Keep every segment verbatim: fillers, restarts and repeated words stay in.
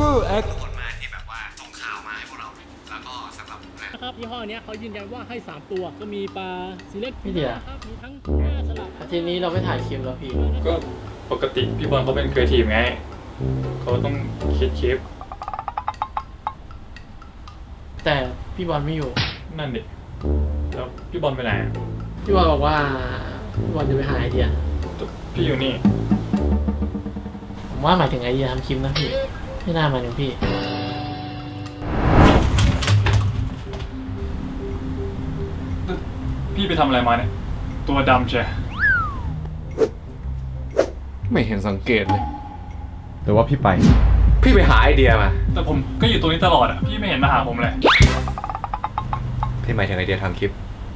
แอคคนมาที่แบบว่าส่งข่าวมาให้พวกเราแล้วก็สำหรับนะครับยี่ห้อนี้เขายืนยันว่าให้สามตัวก็มีปลาซีเล็กพี่เดียครับมีทั้งปลาสลัดทีนี้เราไม่ถ่ายคลิปแล้วพี่ก็ปกติพี่บอลเขาเป็นครีเอทีฟไงเขาต้องคิดคลิปแต่พี่บอลไม่อยู่นั่นดิแล้วพี่บอลไปไหนพี่บอลบอกว่าพี่บอลจะไปหาไอเดียพี่อยู่นี่ผมว่าหมายถึงไอเดียทำคลิปนะพี่ไม่น่าหมายถึงพี่พี่ไปทำอะไรมาเนี่ยตัวดำใช่ไม่เห็นสังเกตเลยแต่ว่าพี่ไปพี่ไปหาไอเดียมาแต่ผมก็อยู่ตรงนี้ตลอดอ่ะพี่ไม่เห็นมาหาผมเลยพี่หมายถึงไอเดียทำคลิป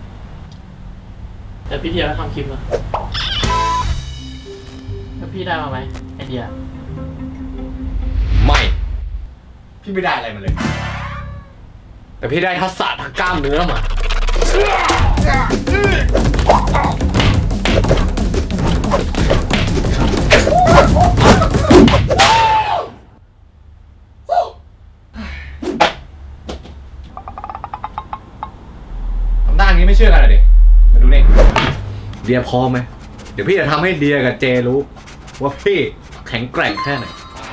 แต่พี่เดียก็ทำคลิปนะแล้วพี่ได้มาไหมไอเดียไม่พี่ไม่ได้อะไรมาเลยแต่พี่ได้ทักษะทางกล้ามเนื้อมาทำด้านนี้ไม่เชื่อกันเลยมาดูนี่เดียพร้อมไหมเดี๋ยวพี่จะทำให้เดียกับเจรู้ว่าพี่แข็งแกร่งแค่ไหน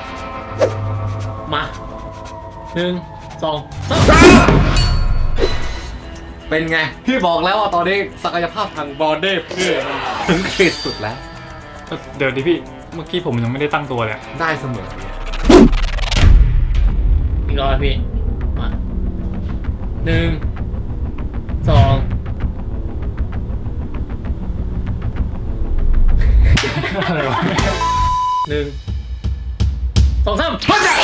มาหนึ่งสองเป็นไงพี่บอกแล้วว่าตอนนี้ศักยภาพทางบอดี้พี่ถึงขีดสุดแล้วเดี๋ยวดิพี่เมื่อกี้ผมยังไม่ได้ตั้งตัวเลยได้เสมออีกรอบพี่มาหนึ่งสองอะไรวะหนึ่งสองสาม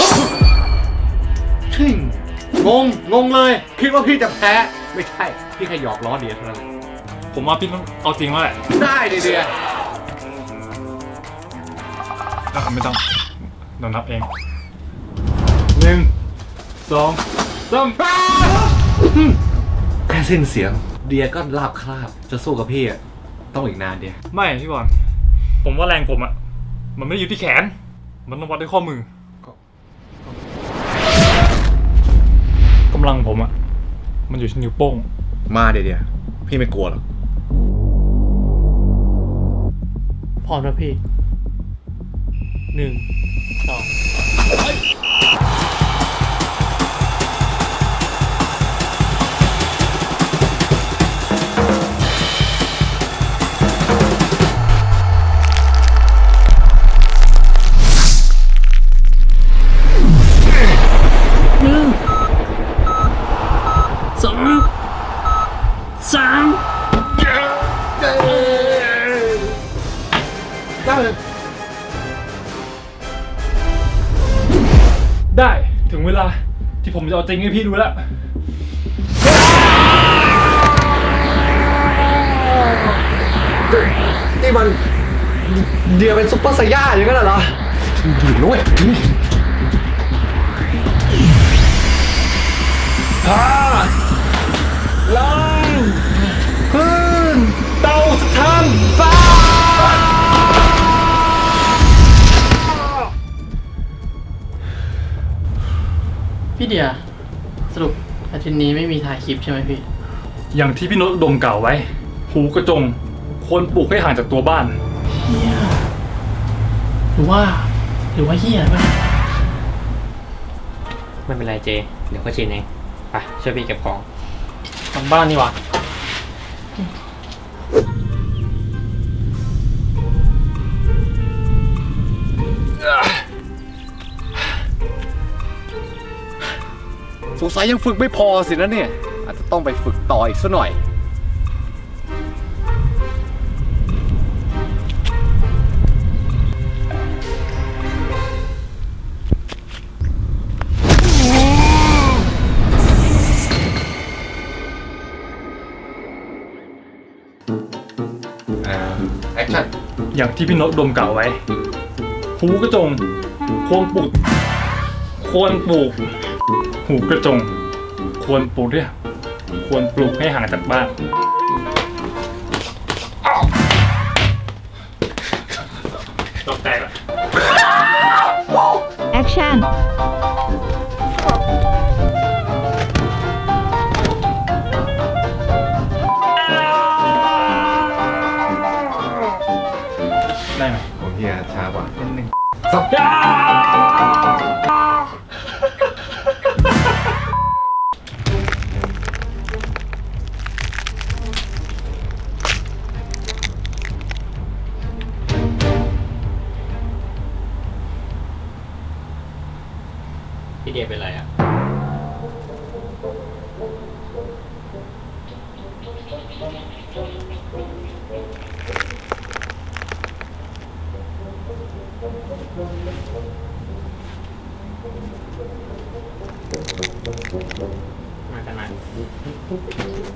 ชิงงงงงเลยคิดว่าพี่จะแพ้ไม่ใช่พี่แค่หยอกล้อเดียเท่านั้นผมว่าพี่ต้องเอาจริงแล้วแหละได้เดียเดียไม่ต้องเดี๋ยวนับเองหนึ่งสองสามแค่สิ้นเสียงเดียก็ลาบคราบจะสู้กับพี่อ่ะต้องอีกนานเดียไม่พี่บอลผมว่าแรงผมอ่ะมันไม่ได้อยู่ที่แขนมันต้องวัดด้วยข้อมือกำลังผมอ่ะมันอยู่ที่นิ้วโป้งมาเดียเดียพี่ไม่กลัวหรอกพร้อมแล้วพี่หนึ่งสองหนึ่งสองสามได้ถึงเวลาที่ผมจะเอาจริงให้พี่ดูแล้วนี่มันเดียเป็นซุปเปอร์ไซย่าอย่างนั้นเหรอถึงด้วยฮ่าลงขึ้นเตาสถานฟ้าพี่เดียสรุปอาทิตย์นี้ไม่มีถ่ายคลิปใช่ไหมพี่อย่างที่พี่โน้ตดมกล่าวไว้หูกระจงควรปลูกให้ห่างจากตัวบ้านเฮียหรือว่าหรือว่าเฮียป่ะไม่เป็นไรเจเดี๋ยวก็ชินเองไปช่วยพี่เก็บของทำบ้านนี่หว่าสงสัยยังฝึกไม่พอสินะเนี่ยอาจจะต้องไปฝึกต่ออีกสักหน่อยแอคชั่นอย่างที่พี่โน้ตดมกล่าวไว้หูกระจงควรปลูกควรปลูกหูกระจงควรปลูกเนี่ยควรปลูกให้ห่างจากบ้านตกแตกอะแอคชั่นได้ไหมของเฮียช้ากว่าเป็นหนึ่งสับพี่เดียเป็นไรอ่ะ มากันมา